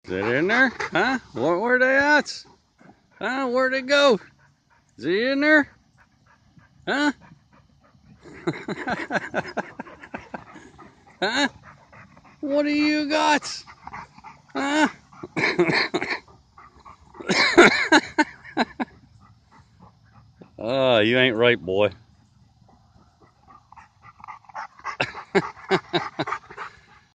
Is it in there? Huh? Where they at? Huh? Where'd it go? Is he in there? Huh? Huh? What do you got? Huh? Oh, you ain't right, boy.